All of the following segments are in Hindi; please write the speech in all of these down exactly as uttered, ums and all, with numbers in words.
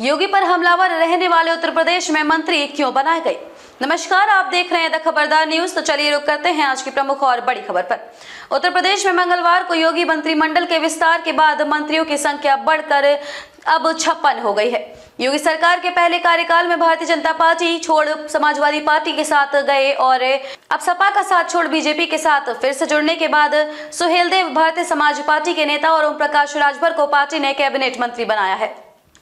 योगी पर हमलावर रहने वाले उत्तर प्रदेश में मंत्री क्यों बनाए गए। नमस्कार, आप देख रहे हैं द खबरदार न्यूज। तो चलिए रुक करते हैं आज की प्रमुख और बड़ी खबर पर। उत्तर प्रदेश में मंगलवार को योगी मंत्रिमंडल के विस्तार के बाद मंत्रियों की संख्या बढ़कर अब छप्पन हो गई है। योगी सरकार के पहले कार्यकाल में भारतीय जनता पार्टी छोड़ समाजवादी पार्टी के साथ गए और अब सपा का साथ छोड़ बीजेपी के साथ फिर से जुड़ने के बाद सुहेलदेव भारतीय समाज पार्टी के नेता और ओम प्रकाश राजभर को पार्टी ने कैबिनेट मंत्री बनाया है।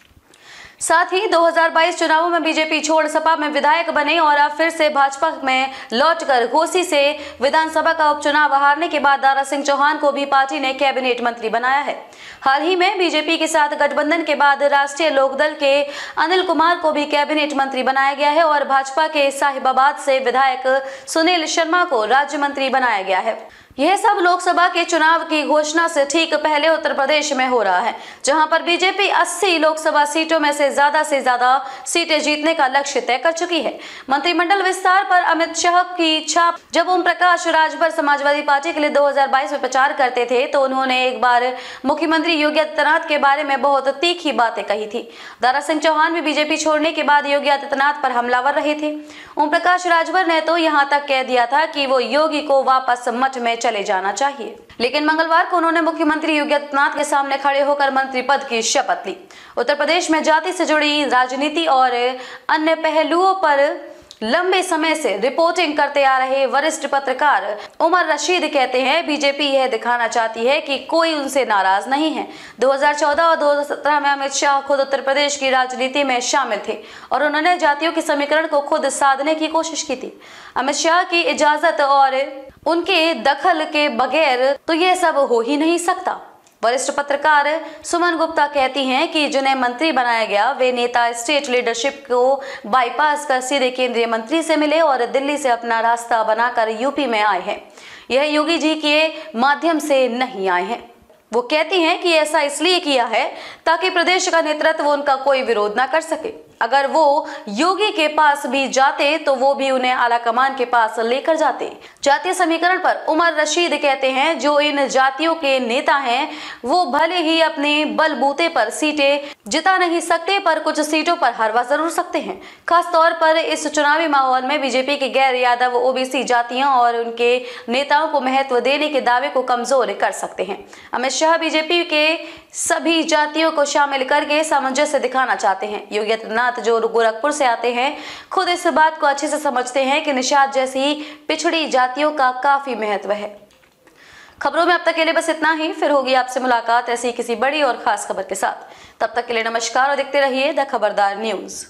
साथ ही दो हज़ार बाईस चुनावों में बीजेपी छोड़ सपा में विधायक बने और अब फिर से भाजपा में लौटकर घोसी से विधानसभा का उपचुनाव हारने के बाद दारा सिंह चौहान को भी पार्टी ने कैबिनेट मंत्री बनाया है। हाल ही में बीजेपी के साथ गठबंधन के बाद राष्ट्रीय लोकदल के अनिल कुमार को भी कैबिनेट मंत्री बनाया गया है और भाजपा के साहिबाबाद से विधायक सुनील शर्मा को राज्य मंत्री बनाया गया है। यह सब लोकसभा के चुनाव की घोषणा से ठीक पहले उत्तर प्रदेश में हो रहा है, जहां पर बीजेपी अस्सी लोकसभा सीटों में से ज्यादा से ज्यादा सीटें जीतने का लक्ष्य तय कर चुकी है। मंत्रिमंडल विस्तार पर अमित शाह की छाप। जब ओम प्रकाश राजभर समाजवादी पार्टी के लिए दो हज़ार बाईस में प्रचार करते थे तो उन्होंने एक बार मुख्यमंत्री योगी आदित्यनाथ के बारे में बहुत तीखी बातें कही थी। दारा सिंह चौहान भी बीजेपी छोड़ने के बाद योगी आदित्यनाथ पर हमलावर रहे थे। ओम प्रकाश राजभर ने तो यहाँ तक कह दिया था कि वो योगी को वापस मठ में चले जाना चाहिए, लेकिन मंगलवार को उन्होंने मुख्यमंत्री योगी आदित्यनाथ के सामने खड़े होकर मंत्री पद की शपथ ली। उत्तर प्रदेश में जाति से जुड़ी राजनीति और अन्य पहलुओं पर लंबे समय से रिपोर्टिंग करते आ रहे वरिष्ठ पत्रकार उमर रशीद कहते हैं, बीजेपी यह दिखाना चाहती है कि कोई उनसे नाराज नहीं है। दो हज़ार चौदह और दो हज़ार सत्रह में अमित शाह खुद उत्तर प्रदेश की राजनीति में शामिल थे और उन्होंने जातियों के समीकरण को खुद साधने की कोशिश की थी। अमित शाह की इजाजत और उनके दखल के बगैर तो यह सब हो ही नहीं सकता। वरिष्ठ पत्रकार सुमन गुप्ता कहती हैं कि जिन्हें मंत्री बनाया गया वे नेता स्टेट लीडरशिप को बाईपास कर सीधे केंद्रीय मंत्री से मिले और दिल्ली से अपना रास्ता बनाकर यूपी में आए हैं। यह योगी जी के माध्यम से नहीं आए हैं। वो कहती हैं कि ऐसा इसलिए किया है ताकि प्रदेश का नेतृत्व उनका कोई विरोध ना कर सके। अगर वो योगी के पास भी जाते तो वो भी उन्हें आला कमान के पास लेकर जाते। जातीय समीकरण पर उमर रशीद कहते हैं, जो इन जातियों के नेता हैं वो भले ही अपने बलबूते पर सीटें जिता नहीं सकते पर कुछ सीटों पर हरवा जरूर सकते हैं। खास तौर पर इस चुनावी माहौल में बीजेपी के गैर यादव ओबीसी जातियों और उनके नेताओं को महत्व देने के दावे को कमजोर कर सकते हैं। अमित शाह बीजेपी के सभी जातियों को शामिल करके सामंजस्य दिखाना चाहते हैं। योगी आदित्यनाथ जो गोरखपुर से आते हैं खुद इस बात को अच्छे से समझते हैं कि निषाद जैसी पिछड़ी जातियों का काफी महत्व है। खबरों में अब तक के लिए बस इतना ही, फिर होगी आपसे मुलाकात ऐसी किसी बड़ी और खास खबर के साथ। तब तक के लिए नमस्कार और देखते रहिए द खबरदार न्यूज।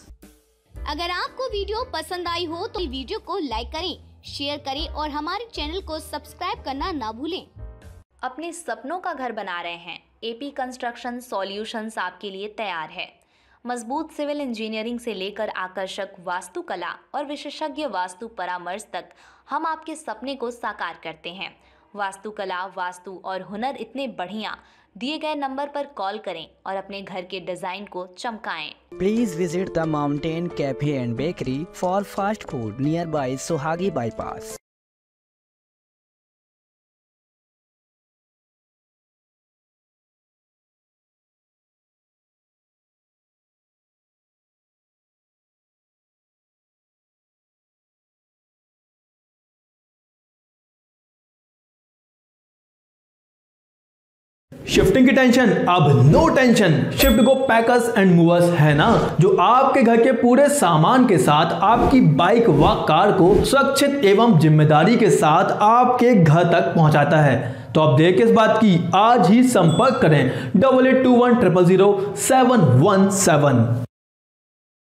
अगर आपको वीडियो पसंद आई हो तो वीडियो को लाइक करें, शेयर करें और हमारे चैनल को सब्सक्राइब करना ना भूलें। अपने सपनों का घर बना रहे हैं? एपी कंस्ट्रक्शन सॉल्यूशंस आपके लिए तैयार है। मजबूत सिविल इंजीनियरिंग से लेकर आकर्षक वास्तुकला और विशेषज्ञ वास्तु परामर्श तक हम आपके सपने को साकार करते हैं। वास्तुकला, वास्तु और हुनर इतने बढ़िया, दिए गए नंबर पर कॉल करें और अपने घर के डिजाइन को चमकाएं। Please visit the mountain cafe and bakery for fast food near by Sohagi bypass. Shifting की टेंशन अब no tension. Shift go packers and movers है ना, जो आपके घर के पूरे सामान के साथ आपकी बाइक व कार को सुरक्षित एवं जिम्मेदारी के साथ आपके घर तक पहुंचाता है। तो अब देर किस बात की, आज ही संपर्क करें double eight two one triple zero seven one seven.